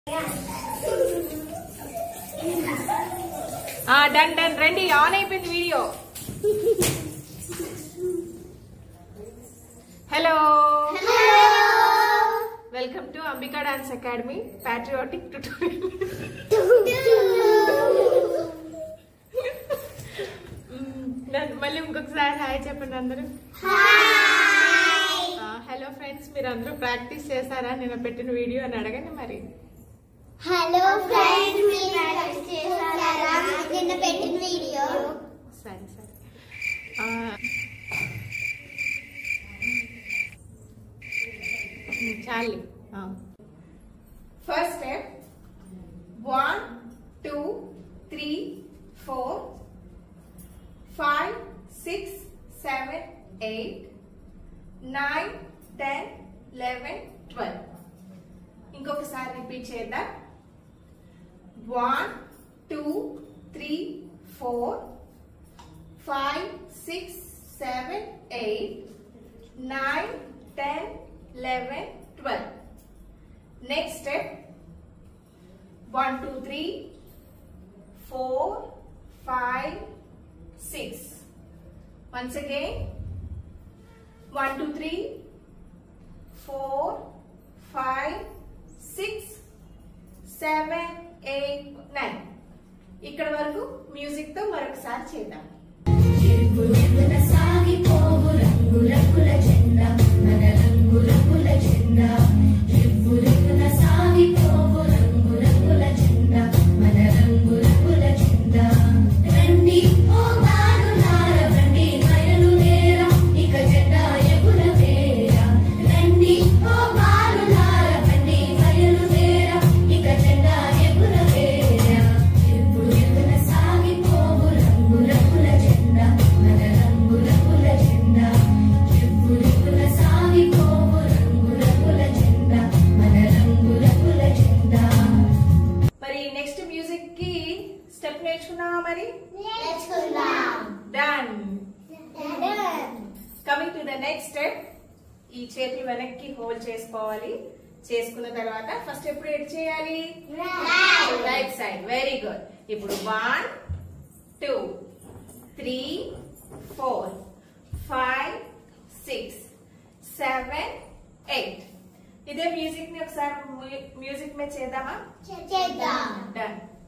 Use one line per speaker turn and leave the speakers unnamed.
Done done రండి, on అయిపోయింది video. Hello, welcome to Ambika dance academy patriotic tutorial. మళ్ళీ ఇంకొకసారి హాయ్ చెప్పండి అందరూ. హలో ఫ్రెండ్స్, మీరు అందరూ ప్రాక్టీస్ చేశారా నేను పెట్టిన వీడియో అని అడగండి మరి.
హలో ఫ్రెండ్స్, మీరు ప్రాక్టీస్ చేశారా నిన్న పెట్టిన వీడియో?
సరే సరే. చాలి. First step 1 2 3 4 5 6 7 8 9 10 11 12. ఇంకొకసారి రిపీట్ చేద్దాం. 1 2 3 4 5 6 7 8 9 10 11 12. Next step 1 2 3 4 5 6. Once again 1 2 3 4 5 6 7 8 9. ఇక్కడ వరకు మ్యూజిక్ తో మరొకసారి చేద్దాం. స్టెప్ నేర్చుకున్నావా మరి? Done. Coming to the next step. ఈ చేతులు వెనక్కి హోల్డ్ చేసుకోవాలి. చేసుకున్న తర్వాత ఫస్ట్ ఎప్పుడు ఎడ్ చేయాలి? Right side. Very good. ఇప్పుడు 1 2 3 4 5 6 7 8. ఇదే మ్యూజిక్ ని ఒకసారి మ్యూజిక్ మీద చేద్దామా?
చేద్దాం.
డన్.